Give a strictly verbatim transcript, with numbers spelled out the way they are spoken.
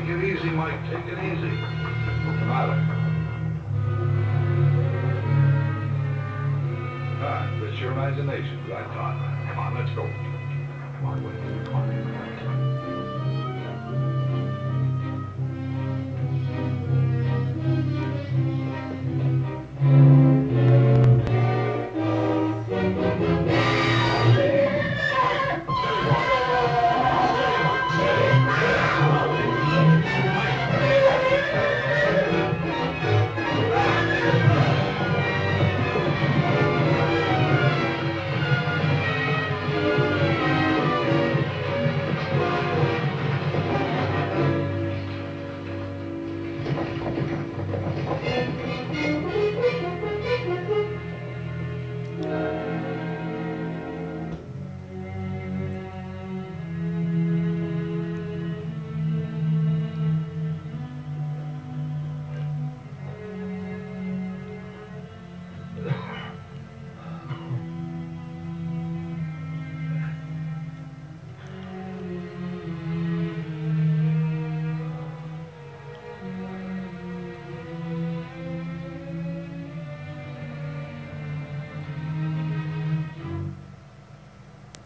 Take it easy, Mike. Take it easy. What's the matter? Ah, that's your imagination. Right on. Come on, let's go. Come on, wait. Come on.